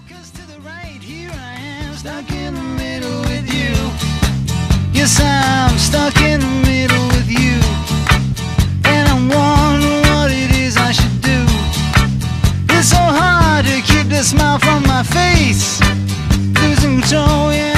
'Cause to the right, here I am, stuck in the middle with you. Yes, I'm stuck in the middle with you. And I'm wondering what it is I should do. It's so hard to keep the smile from my face. Losing control, yeah.